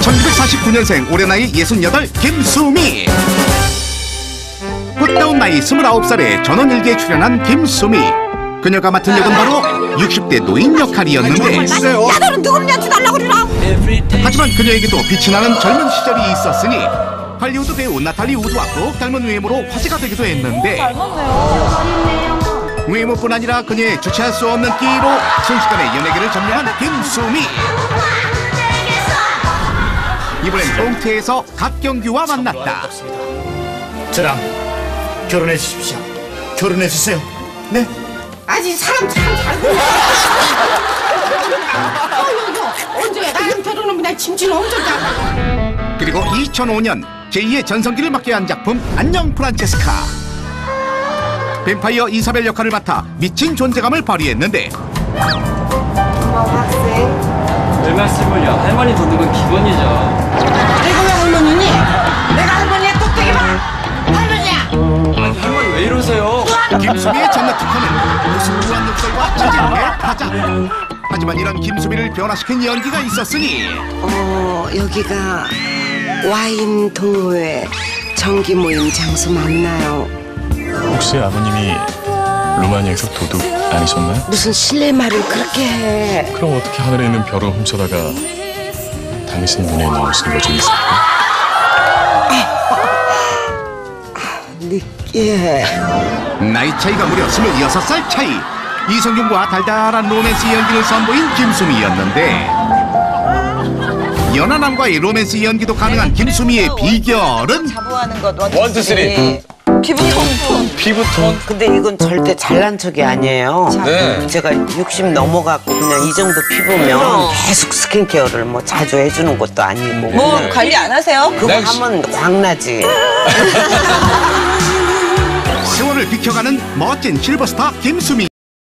1949년생 올해 나이 68 김수미. 꽃다운 나이 29살에 전원일기에 출연한 김수미. 그녀가 맡은 역은 바로 60대 노인 역할이었는데 야, 너는 누구한테 달라고 그러나? 하지만 그녀에게도 빛이 나는 젊은 시절이 있었으니 할리우드 배우 나탈리 우드와 꼭 닮은 외모로 화제가 되기도 했는데 외모뿐 아니라 그녀의 주체할 수 없는 끼로 순식간에 연예계를 점령한 김수미. 이번엔 봉태에서 갓경규와 만났다. 저랑 결혼해 주십시오. 결혼해 주세요. 네? 아직 사람 참 잘 보네. 언제 나랑 결혼하면 나 짐지는 엄청 잘. 그리고 2005년 제2의 전성기를 맞게 한 작품 안녕 프란체스카. 뱀파이어 이사벨 역할을 맡아 미친 존재감을 발휘했는데 별 말씀을요. 할머니 돕는 건 기본이죠. 내가 왜 할머니니? 내가 할머니의 꼭대기 봐. 할머니야. 아니, 할머니 왜 이러세요? 김수미의 전략 특허는 우수한 욕설과 체질의 타자. 하지만 이런 김수미를 변화시킨 연기가 있었으니 여기가 와인 동호회 정기 모임 장소 맞나요? 혹시 아버님이 루마니아에서 도둑 아니셨나요? 무슨 실례 말을 그렇게 해. 그럼 어떻게 하늘에 있는 별을 훔쳐다가 당신 눈에 넣으신 거죠, 있을까? 느끼해. 나이 차이가 무려 26살 차이. 이성균과 달달한 로맨스 연기를 선보인 김수미였는데 연하남과의 로맨스 연기도 가능한 김수미의 비결은 자부하는 것 원, 투, 쓰리. 피부톤. 근데 이건 절대 잘난 척이 아니에요. 네. 제가 60 넘어갖고 그냥 이 정도 피부면 계속 스킨케어를 뭐 자주 해주는 것도 아니고. 뭐 관리 안 하세요? 그거 하면 광나지. 세월을 비켜가는 멋진 실버스타 김수미.